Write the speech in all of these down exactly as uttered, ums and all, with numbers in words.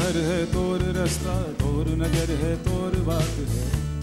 घर है तोर रास्ता, तोर नजर है तोर बात है,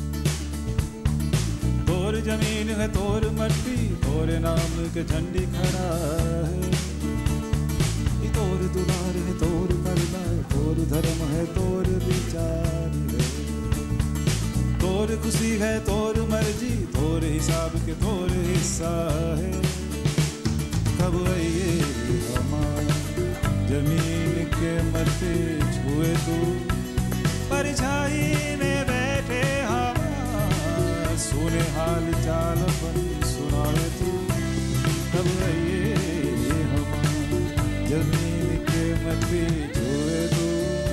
तोर जमीन है तोर मट्टी, तोरे नाम के झंडी खड़ा है। तोर दुलार है तोर करुणा, तोर धर्म है तोर विचार है, तोर खुशी है तोर मर्जी, तोर हिसाब के तोर हिस्सा है। कब आइए हमारा जमीन के मरते छुए तू, परछाई में बैठे हम सुने हाल चाल अपन सुनाए तू। कब आइए हमारा जमीन के मरते छुए तू।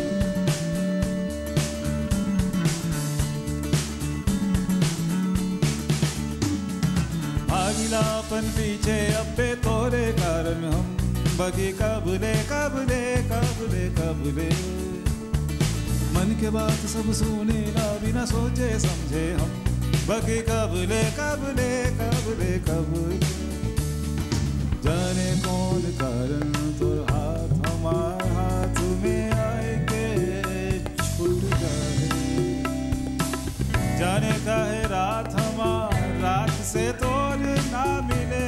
भागिलापन पीछे अब्बे तोरे कारण हम बगे कबले कबले कबले कबले। मन के बात सब सुने ना बिना सोचे समझे हम बगे कबले कबले कबले कबले। जाने कौन कारण तोर हाथ हमार हाथ में आए के छूट जाए, जाने का है रात हमार रात से तोर ना मिले,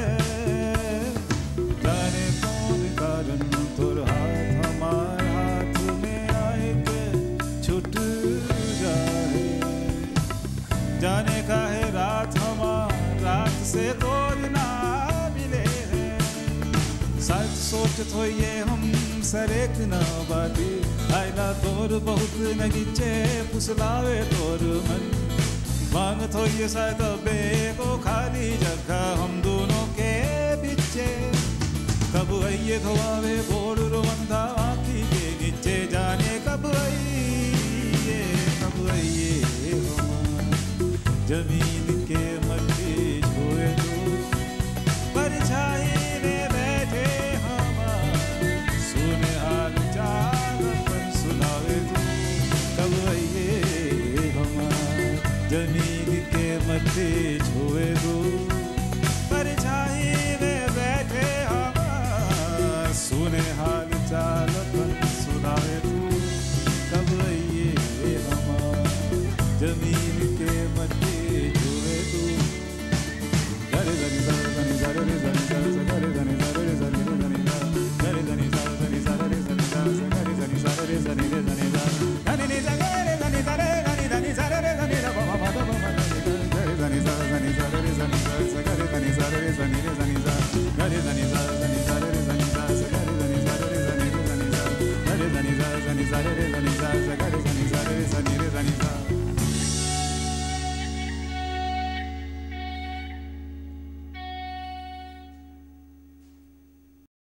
जाने कौन कारण तोर हाथ हमार हाथ में आए के छूट जाए, जाने का है रात हमार रात से तोर ना मिले। सच सोचत हो ये हम सरेक न बाती, आइला तोर बहुत नगीचे फुसलावे तोर मन, मांगत हो ये शायद बे को खाली जगह हम दोनों के बीचे। कब आइए धोआवे बोल रोवंदा आँखी के नीचे, जाने कब आइए कब आइए हमारा जमीन के मध्य छुए तू, परछाई में बैठे हमारा सुने हाल चाल पर सुनावे तू। कब आइए हमारा जमीन के मध्य छुए तू, परछाई में बैठे हमारा सुने हाल चाल पर सुनावे तू। कब आइए हमारा जमीन के मध्य छुए तू। गरे गनी सा गनी सा रे गनी सा गरे गनी सा रे गनी सा गरे गनी सा गनी सा रे गनी सा गरे गनी सा रे गनी रे गनी सा गनी नी सा गरे गनी सा रे गनी गनी सा रे गनी रा बा बा बा बा गरे गनी सा गनी सा रे गनी सा गरे गनी सा रे गनी रे गनी सा गरे गनी सा गनी सा रे गनी सा गरे गनी सा रे गनी सा गरे गनी सा गनी सा रे गनी सा